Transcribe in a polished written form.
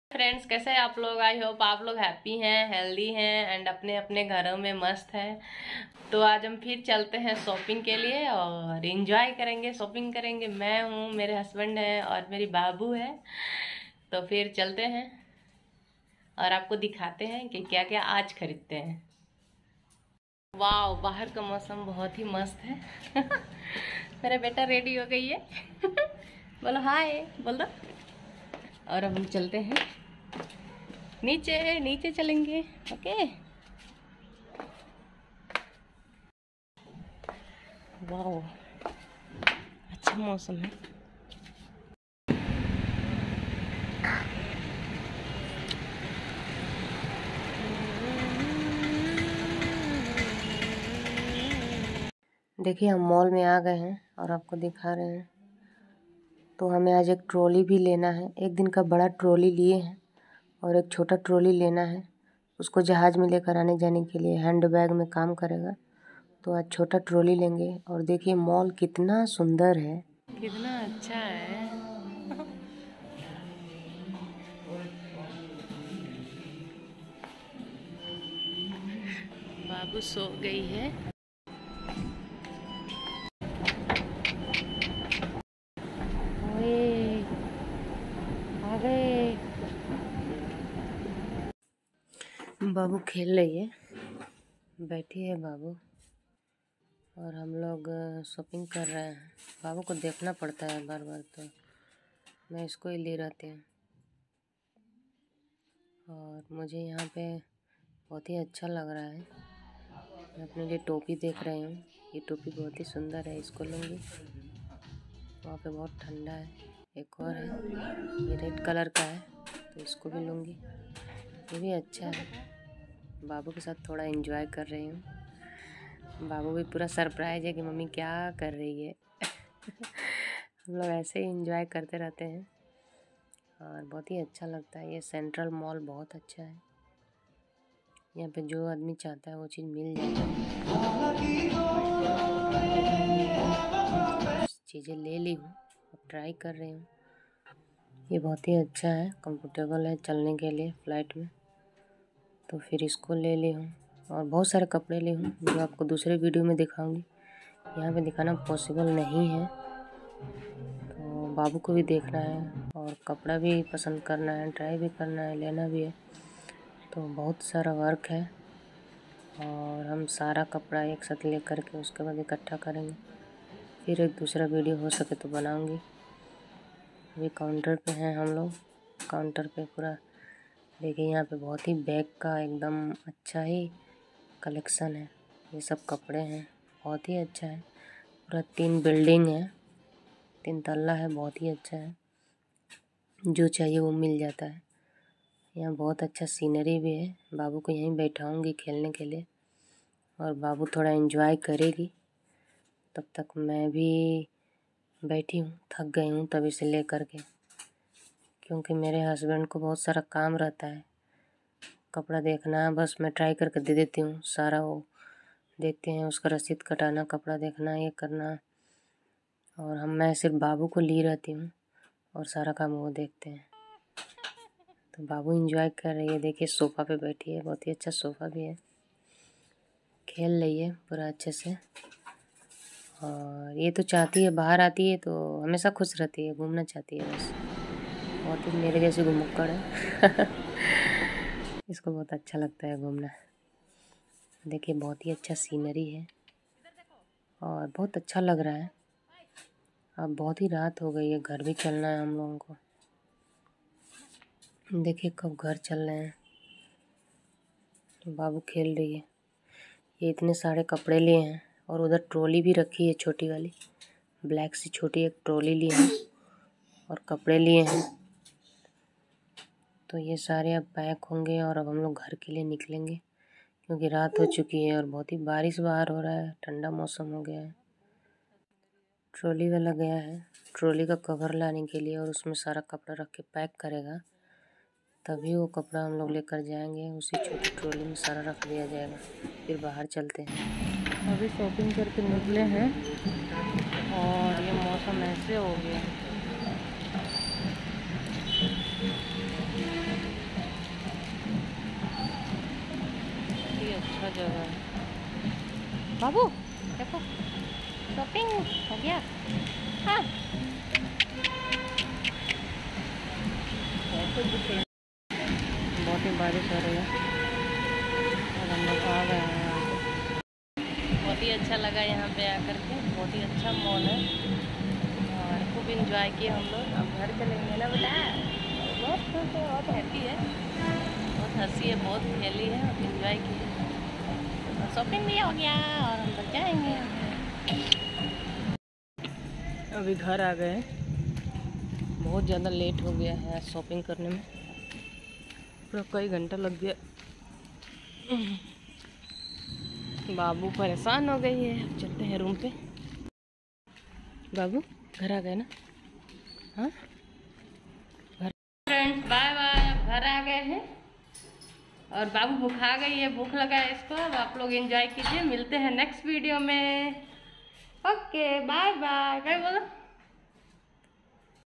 Friends, कैसे हैं आप लोग? आई होप आप लोग हैप्पी हैं, हेल्दी हैं एंड अपने अपने घरों में मस्त हैं। तो आज हम फिर चलते हैं शॉपिंग के लिए और एंजॉय करेंगे, शॉपिंग करेंगे। मैं हूँ, मेरे हस्बैंड है और मेरी बाबू है। तो फिर चलते हैं और आपको दिखाते हैं कि क्या क्या आज खरीदते हैं। वाह, बाहर का मौसम बहुत ही मस्त है। मेरा बेटा रेडी हो गई है। बोलो हाय, बोल दो। और अब हम चलते हैं नीचे, नीचे चलेंगे। ओके। वाह, अच्छा मौसम है। देखिए, हम मॉल में आ गए हैं और आपको दिखा रहे हैं। तो हमें आज एक ट्रॉली भी लेना है। एक दिन का बड़ा ट्रॉली लिए हैं और एक छोटा ट्रॉली लेना है। उसको जहाज़ में लेकर आने जाने के लिए हैंड बैग में काम करेगा। तो आज छोटा ट्रॉली लेंगे। और देखिए मॉल कितना सुंदर है, कितना अच्छा है। बाबू सो गई है। ओए, आ गए। बाबू खेल रही है, बैठी है बाबू। और हम लोग शॉपिंग कर रहे हैं। बाबू को देखना पड़ता है बार बार, तो मैं इसको ही ले रहती हूँ। और मुझे यहाँ पे बहुत ही अच्छा लग रहा है। मैं अपने लिए टोपी देख रही हूँ। ये टोपी बहुत ही सुंदर है, इसको लूँगी। वहाँ पे बहुत ठंडा है। एक और है, ये रेड कलर का है, तो इसको भी लूँगी। ये भी अच्छा है। बाबू के साथ थोड़ा एंजॉय कर रही हूँ। बाबू भी पूरा सरप्राइज है कि मम्मी क्या कर रही है। हम लोग ऐसे ही एंजॉय करते रहते हैं और बहुत ही अच्छा लगता है। ये सेंट्रल मॉल बहुत अच्छा है। यहाँ पे जो आदमी चाहता है वो चीज़ मिल जाता है। चीज़ें ले ली हूँ, अब ट्राई कर रही हूँ। ये बहुत ही अच्छा है, कंफर्टेबल है चलने के लिए फ़्लाइट में। तो फिर इसको ले ली हूँ। और बहुत सारे कपड़े ली हूँ जो आपको दूसरे वीडियो में दिखाऊंगी। यहाँ पे दिखाना पॉसिबल नहीं है। तो बाबू को भी देखना है और कपड़ा भी पसंद करना है, ट्राई भी करना है, लेना भी है। तो बहुत सारा वर्क है और हम सारा कपड़ा एक साथ ले करके उसके बाद इकट्ठा करेंगे। फिर एक दूसरा वीडियो हो सके तो बनाऊंगी। अभी काउंटर पे हैं हम लोग। काउंटर पे पूरा देखिए, यहाँ पे बहुत ही बैग का एकदम अच्छा ही कलेक्शन है। ये सब कपड़े हैं, बहुत ही अच्छा है। पूरा 3 बिल्डिंग है, 3 तल्ला है, बहुत ही अच्छा है। जो चाहिए वो मिल जाता है। यहाँ बहुत अच्छा सीनरी भी है। बाबू को यहीं बैठाऊंगी खेलने के लिए और बाबू थोड़ा एंजॉय करेगी। तब तक मैं भी बैठी हूँ, थक गई हूँ तभी से ले कर के, क्योंकि मेरे हस्बैंड को बहुत सारा काम रहता है। कपड़ा देखना, बस मैं ट्राई करके दे देती हूँ, सारा वो देखते हैं। उसका रसीद कटाना, कपड़ा देखना, ये करना। और मैं सिर्फ बाबू को ली रहती हूँ और सारा काम वो देखते हैं। तो बाबू एंजॉय कर रही है। देखिए सोफ़ा पे बैठी है, बहुत ही अच्छा सोफ़ा भी है। खेल रही है पूरा अच्छे से। और ये तो चाहती है, बाहर आती है तो हमेशा खुश रहती है, घूमना चाहती है बस। बहुत ही मेरे जैसे घुमक्कड़ है। इसको बहुत अच्छा लगता है घूमना। देखिए बहुत ही अच्छा सीनरी है और बहुत अच्छा लग रहा है। अब बहुत ही रात हो गई है, घर भी चलना है हम लोगों को। देखिए कब घर चल रहे हैं। तो बाबू खेल रही है। ये इतने सारे कपड़े लिए हैं और उधर ट्रॉली भी रखी है, छोटी वाली ब्लैक सी छोटी एक ट्रॉली ली है और कपड़े लिए हैं। तो ये सारे अब पैक होंगे और अब हम लोग घर के लिए निकलेंगे, क्योंकि रात हो चुकी है और बहुत ही बारिश बाहर हो रहा है, ठंडा मौसम हो गया है। ट्रॉली वाला गया है ट्रॉली का कवर लाने के लिए और उसमें सारा कपड़ा रख के पैक करेगा, तभी वो कपड़ा हम लोग लेकर जाएंगे। उसी छोटी ट्रॉली में सारा रख दिया जाएगा। फिर बाहर चलते हैं। अभी शॉपिंग करके निकले हैं और ये मौसम ऐसे हो गया। जगह है। बाबू देखो शॉपिंग हो गया। हाँ बहुत ही बारिश हो रही है और हम लोग आ गए हैं यहाँ पे। बहुत ही अच्छा लगा यहाँ पे आकर के, बहुत ही अच्छा मॉल है और खूब इंजॉय किए हम लोग। अब घर चलेंगे ना बेटा। बहुत खुश है, बहुत हैप्पी है, बहुत हंसी है, बहुत खेली है और इंजॉय की है और शॉपिंग भी हो गया और हम लोग जाएंगे। अभी घर आ गए, बहुत ज़्यादा लेट हो गया है शॉपिंग करने में, पूरा कई घंटा लग गया। बाबू परेशान हो गई है। अब चलते हैं रूम पे। बाबू घर आ गए ना? हाँ फ्रेंड्स बाय बाय। अब घर आ गए हैं और बाबू भूखा गई है, भूख लगा है इसको। अब आप लोग एंजॉय कीजिए, मिलते हैं नेक्स्ट वीडियो में। Okay bye bye. क्या बोलो?